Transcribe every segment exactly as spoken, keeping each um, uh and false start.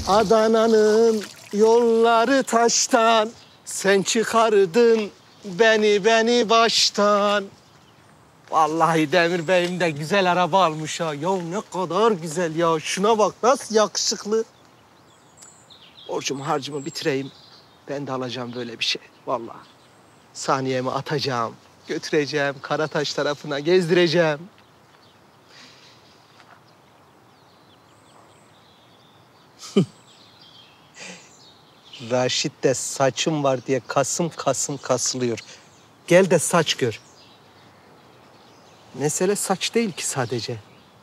Adana'nın yolları taştan, sen çıkardın beni beni baştan. Vallahi Demir Bey'im de güzel araba almış ha. Ya ne kadar güzel ya. Şuna bak nasıl yakışıklı. Borcumu harcımı bitireyim. Ben de alacağım böyle bir şey. Vallahi. Saniyemi atacağım. Götüreceğim Karataş tarafına gezdireceğim. Raşit de saçım var diye kasım kasım kasılıyor. Gel de saç gör. Mesele saç değil ki sadece.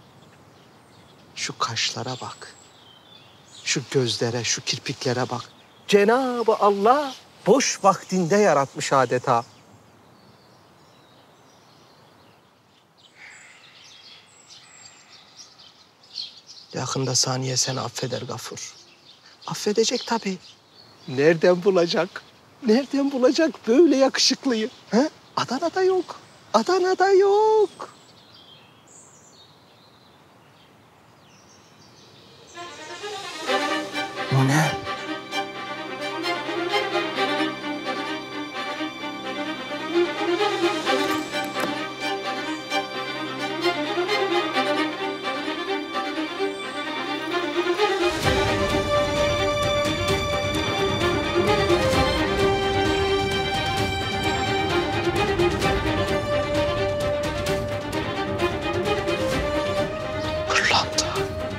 Şu kaşlara bak. Şu gözlere, şu kirpiklere bak. Cenab-ı Allah boş vaktinde yaratmış adeta. Yakında Saniye seni affeder Gafur. Affedecek tabii. Nereden bulacak? Nereden bulacak böyle yakışıklıyı? He? Adana'da yok. Adana'da yok. Bu ne? Pırlanta.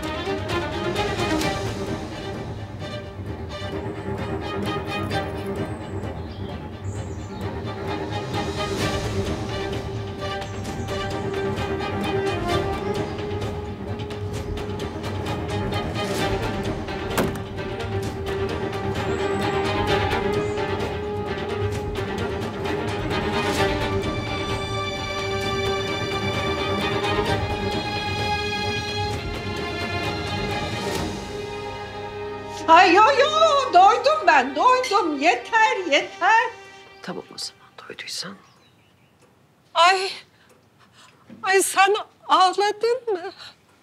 Ay yo yo doydum ben doydum yeter yeter. Tamam o zaman doyduysan. Ay ay sen ağladın mı?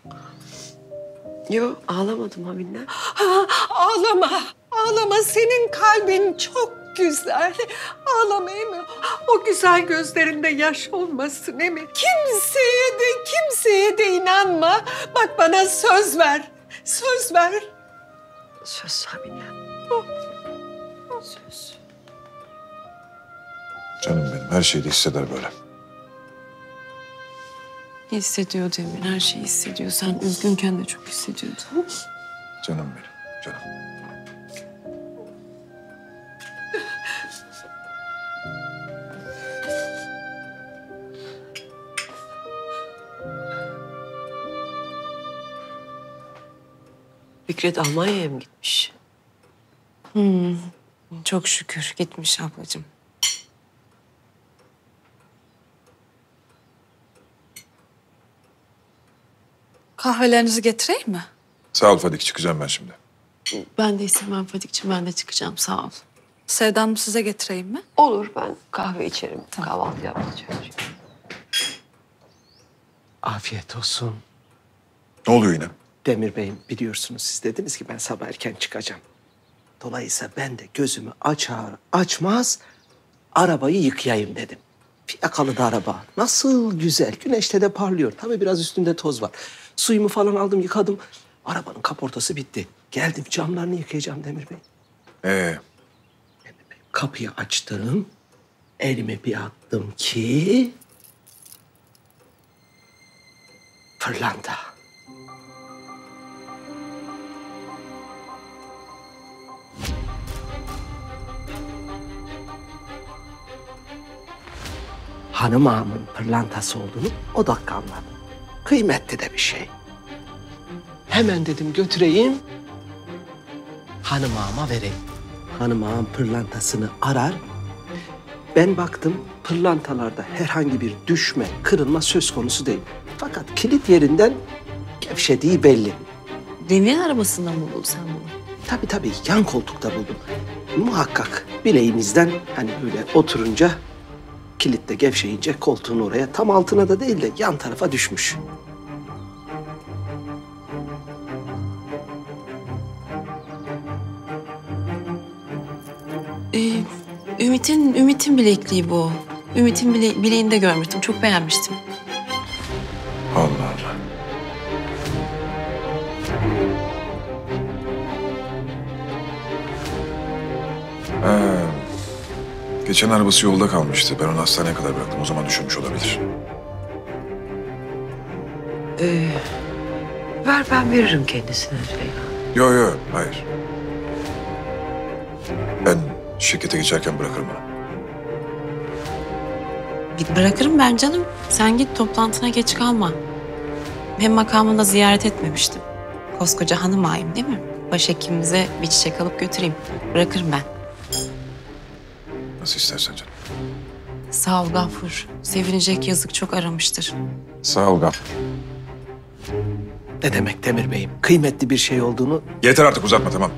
Yok ağlamadım Hamine. Ha, ağlama ağlama senin kalbin çok güzel. Ağlamayayım mı? O güzel gözlerinde yaş olmasın değil mi? Kimseye de kimseye de inanma. Bak bana söz ver. Söz ver. Söz Hamine. Söz. Canım benim her şeyi de hisseder böyle. Hissediyor Demir, her şeyi hissediyor. Sen üzgünken de çok hissediyordun. Canım benim, canım. Fikret Almanya'ya mı gitmiş? Hmm, çok şükür gitmiş ablacığım. Kahvelerinizi getireyim mi? Sağ ol Fadik, çıkacağım ben şimdi. Ben de istemem Fadik'ciğim, ben de çıkacağım sağ ol. Sevda Hanım size getireyim mi? Olur, ben kahve içerim. Tamam. Kahvaltı yapacağım. Afiyet olsun. Ne oluyor yine? Demir Bey'im biliyorsunuz siz dediniz ki ben sabah erken çıkacağım. Dolayısıyla ben de gözümü açar açmaz arabayı yıkayayım dedim. Fiyakalı da araba. Nasıl güzel. Güneşte de parlıyor. Tabii biraz üstünde toz var. Suyumu falan aldım yıkadım. Arabanın kaportası bitti. Geldim camlarını yıkayacağım Demir Bey. Ee, Demir Bey kapıyı açtım. Elimi bir attım ki... Pırlanta. Hanım ağamın pırlantası olduğunu o dakika anladım. Kıymetli de bir şey. Hemen dedim götüreyim, hanım ağama vereyim. Hanım ağam pırlantasını arar. Ben baktım pırlantalarda herhangi bir düşme, kırılma söz konusu değil. Fakat kilit yerinden gevşediği belli. Demir arabasından mı buldun sen bunu? Tabii tabii yan koltukta buldum. Muhakkak bileğimizden hani böyle oturunca kilitte gevşeyince koltuğun oraya tam altına da değil de yan tarafa düşmüş. Ee, Ümit'in Ümit'in bilekliği bu. Ümit'in bile, bileğinde görmüştüm. Çok beğenmiştim. Allah Allah. Ha, geçen arabası yolda kalmıştı. Ben onu hastaneye kadar bıraktım. O zaman düşürmüş olabilir. Ee, ver ben veririm kendisine Reyhan. Yo yo, hayır. Ben şirkete geçerken bırakırım onu. Bir bırakırım ben canım. Sen git toplantına geç kalma. Hem makamında ziyaret etmemiştim. Koskoca hanım ağayım değil mi? Başhekimimize bir çiçek alıp götüreyim. Bırakırım ben. Nasıl istersen canım. Sağ ol Gafur. Sevinecek yazık çok aramıştır. Sağ ol Gafur. Ne demek Demir Bey'im? Kıymetli bir şey olduğunu Yeter artık uzatma tamam.